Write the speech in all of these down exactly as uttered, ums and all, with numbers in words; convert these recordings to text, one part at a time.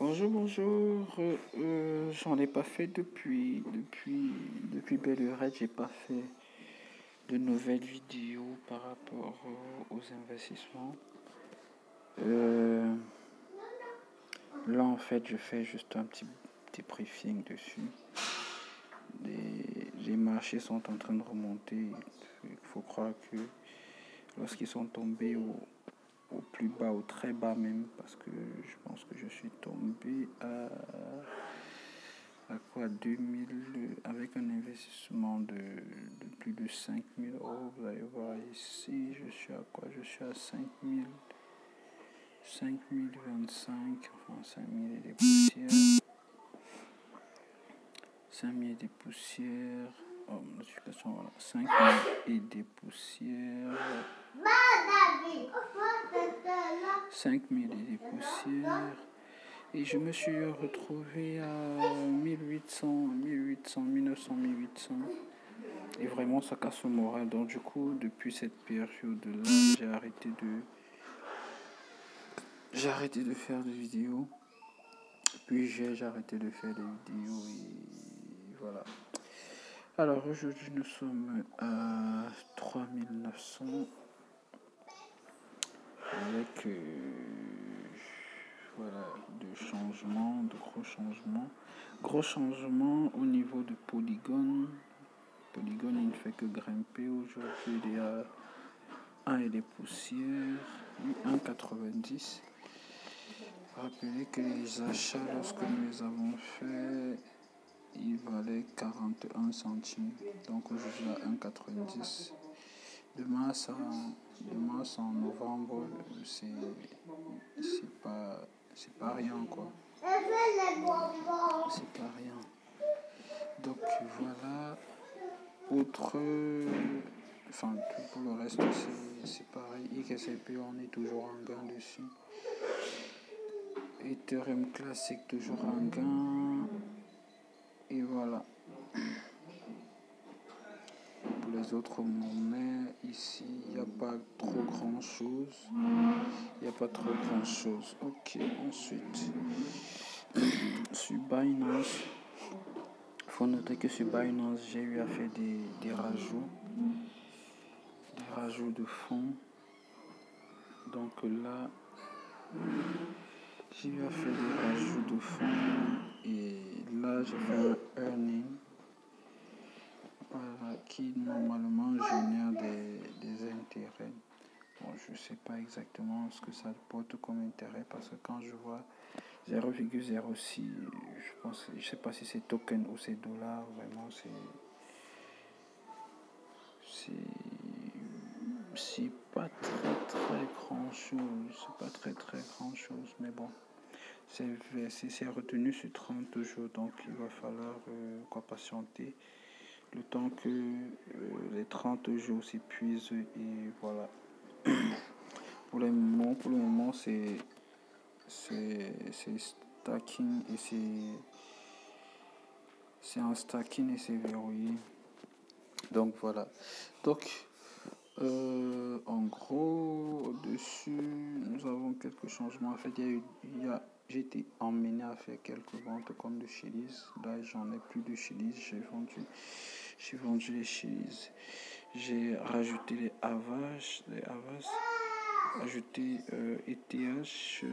Bonjour, bonjour. Euh, euh, j'en ai pas fait depuis depuis depuis belle lurette. J'ai pas fait de nouvelles vidéos par rapport aux, aux investissements. Euh, là, en fait, je fais juste un petit petit briefing dessus. Les, les marchés sont en train de remonter. Il faut croire que lorsqu'ils sont tombés au au plus bas, au très bas même, parce que je pense que je suis tombé à, à quoi deux mille, avec un investissement de, de plus de cinq mille euros. Vous allez voir ici, je suis à quoi? Je suis à cinq mille, cinq mille vingt-cinq, enfin cinq mille et des poussières. cinq mille et des poussières. Oh, notification, voilà. cinq mille et des poussières. cinq mille et des poussières. Et je me suis retrouvé à mille huit cents, mille huit cents, mille neuf cents, mille huit cents. Et vraiment, ça casse le moral. Donc, du coup, depuis cette période-là, j'ai arrêté de... J'ai arrêté de faire des vidéos. Puis, j'ai arrêté de faire des vidéos et voilà. Alors, aujourd'hui, nous sommes à trois mille neuf cents. Avec... Euh, voilà, de changements, de gros changements. Gros changements au niveau de Polygon. Polygon, il ne fait que grimper. Aujourd'hui, il est à un et des poussières, un virgule quatre-vingt-dix. Rappelez que les achats, lorsque nous les avons faits, ils valaient quarante et un centimes. Donc aujourd'hui, à un virgule quatre-vingt-dix. De mars en, de mars en novembre, c'est c'est pas, c'est pas rien, quoi. C'est pas rien. Donc voilà. Autre, enfin tout pour le reste c'est pareil. X R P on est toujours en gain dessus. Ethereum classique toujours en gain. Et voilà. Pour les autres monnaies, ici il n'y a pas trop grand chose. Il n'y a pas trop grand chose. Ok, ensuite sur Binance. Il faut noter que sur Binance, j'ai eu à faire des, des rajouts. Des rajouts de fonds. Donc là, j'ai eu à faire des rajouts de fonds. Et là, j'ai fait un earning. Voilà, qui normalement génère des, des intérêts. Bon, je ne sais pas exactement ce que ça porte comme intérêt parce que quand je vois zéro virgule zéro six, je pense, je sais pas si c'est token ou c'est dollar, vraiment c'est c'est c'est pas très très grand chose, c'est pas très très grand chose, mais bon, c'est c'est retenu sur trente jours, donc il va falloir euh, quoi patienter le temps que euh, les trente jours s'épuisent et voilà. Pour le moment, pour le moment c'est c'est c'est stacking et c'est c'est un stacking et c'est verrouillé. Donc voilà. Donc euh, en gros au-dessus nous avons quelques changements. En fait il y a eu il y a j'ai été emmené à faire quelques ventes comme de Chiliz. Là j'en ai plus de Chiliz. J'ai vendu j'ai vendu les Chiliz. J'ai rajouté les Havas, les Havas, ajouté euh, E T H.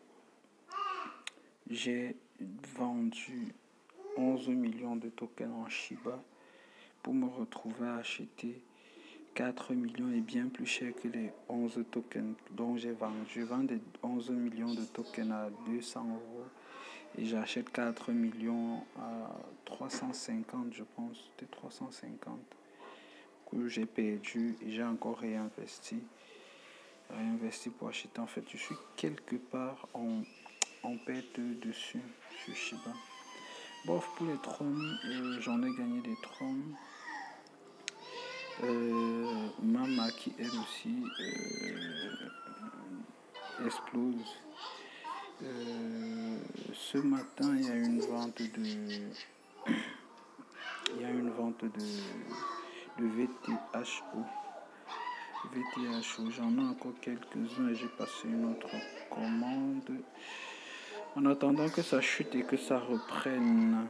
J'ai vendu onze millions de tokens en Shiba pour me retrouver à acheter quatre millions et bien plus cher que les onze tokens dont j'ai vendu. Je vends des onze millions de tokens à deux cents euros et j'achète quatre millions à trois cent cinquante, je pense, de trois cent cinquante que j'ai perdu et j'ai encore réinvesti. Réinvesti pour acheter. En fait, je suis quelque part en, en perte dessus sur Shiba. Bon, pour les trônes, euh, j'en ai gagné des trônes. Euh, Mama qui elle aussi euh, explose. Euh, ce matin, il y a une vente de, il y a une vente de, de V T H O. V T H O, j'en ai encore quelques-uns et j'ai passé une autre commande. en attendant que ça chute et que ça reprenne.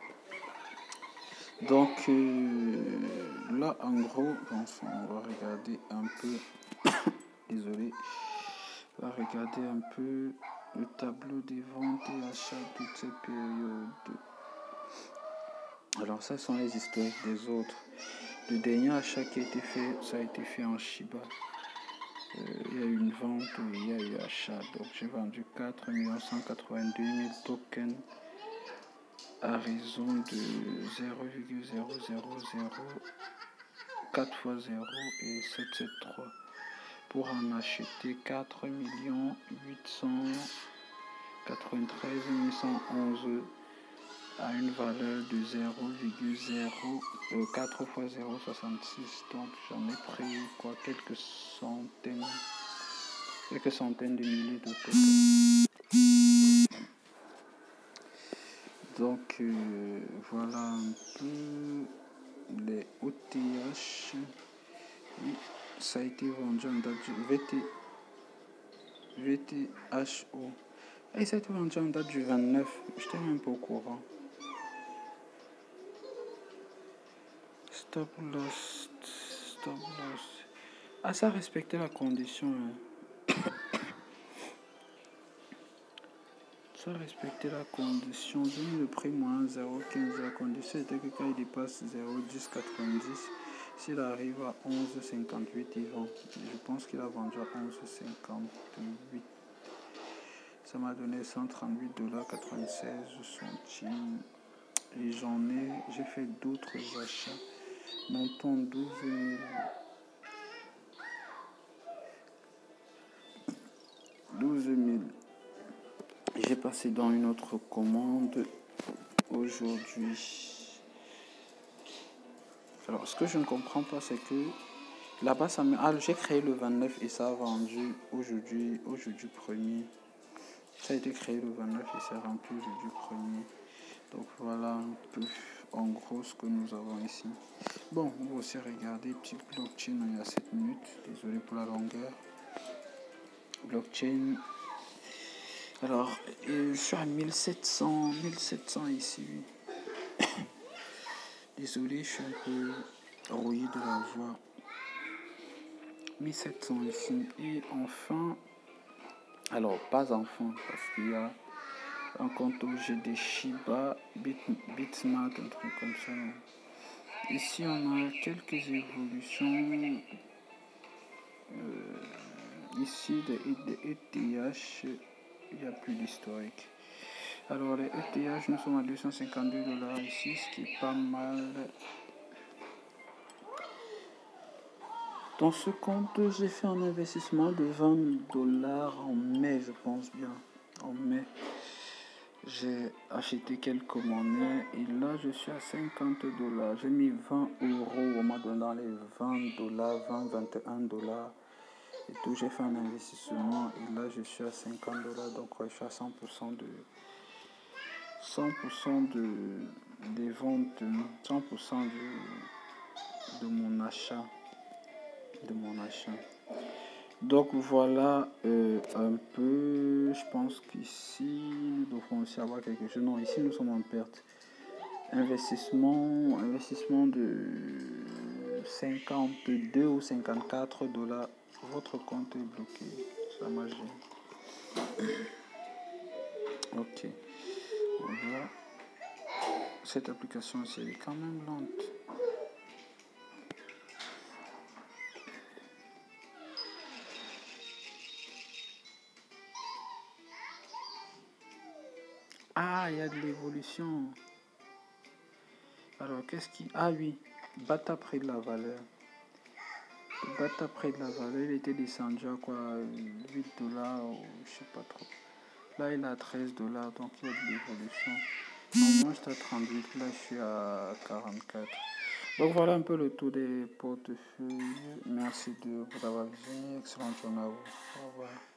Donc euh, là en gros, enfin, on va regarder un peu, désolé, on va regarder un peu le tableau des ventes et achats de toutes ces périodes. Alors ça sont les historiques des autres. Le dernier achat qui a été fait, ça a été fait en Shiba. Euh, il y a eu une vente, il y a eu achat. Donc j'ai vendu quatre millions cent quatre-vingt-deux mille tokens à raison de zéro virgule zéro zéro zéro quatre fois zéro et sept cent soixante-treize pour en acheter quatre millions huit cent quatre-vingt-treize mille cent onze à une valeur de zéro virgule zéro quatre fois zéro virgule soixante-six. Donc j'en ai pris quoi, quelques centaines quelques centaines de milliers de tokens. Donc euh, voilà un peu les O T H. Oui, ça a été vendu en date du V T V T H O. Et ça a été vendu en date du vingt-neuf. Je n'étais même pas au courant. Stop loss. Stop loss. Ah, ça respectait la condition. Hein. Ça respectait la condition. J'ai mis le prix moins zéro virgule quinze. La condition était que quand il dépasse zéro virgule dix quatre-vingt-dix, s'il arrive à onze virgule cinquante-huit, il vend. Je pense qu'il a vendu à onze virgule cinquante-huit. Ça m'a donné cent trente-huit dollars quatre-vingt-seize centimes. Et j'en ai, j'ai fait d'autres achats. Montant douze mille. douze mille. J'ai passé dans une autre commande aujourd'hui. Alors, ce que je ne comprends pas, c'est que là-bas, ça me... ah, j'ai créé le vingt-neuf et ça a vendu aujourd'hui, aujourd'hui premier. Ça a été créé le vingt-neuf et ça a rempli aujourd'hui premier. Donc voilà un peu en gros ce que nous avons ici. Bon, on va aussi regarder petite blockchain il y a sept minutes. Désolé pour la longueur. Blockchain. Alors, je suis à mille sept cents, mille sept cents ici. Désolé, je suis un peu rouillé de la voix. mille sept cents ici. Et enfin, alors pas enfin, parce qu'il y a un compte où j'ai des Shiba, Bit, Bitsmart, un truc comme ça. Ici, on a quelques évolutions. Euh, ici, des, des E T H, il n'y a plus d'historique. Alors, les E T H, nous sommes à deux cent cinquante-deux dollars ici, ce qui est pas mal. Dans ce compte, j'ai fait un investissement de vingt dollars en mai, je pense bien. En mai, j'ai acheté quelques monnaies et là, je suis à cinquante dollars. J'ai mis vingt euros au mois de dans les vingt dollars, vingt, vingt et un dollars. Et tout, j'ai fait un investissement et là, je suis à cinquante dollars. Donc, ouais, je suis à cent pour cent de, cent pour cent de, des ventes, cent pour cent de, de mon achat. de mon achat. Donc voilà euh, un peu, je pense qu'ici nous devrons aussi avoir quelque chose. Non, ici nous sommes en perte. Investissement, investissement de cinquante-deux ou cinquante-quatre dollars. Votre compte est bloqué. Ça m'a gêné. Ok. Voilà. Cette application aussi elle est quand même lente. Ah, il y a de l'évolution. Alors, qu'est-ce qui... Ah oui, B A T A près de la valeur. Le B A T A près de la valeur, il était descendu à quoi, huit dollars, ou je sais pas trop. Là, il est à treize dollars, donc il y a de l'évolution. Moi, j'étais à trente-huit, là, je suis à quarante-quatre. Donc, voilà un peu le tour des portefeuilles. Merci de vous avoir visionné. Excellente journée à vous. Au revoir.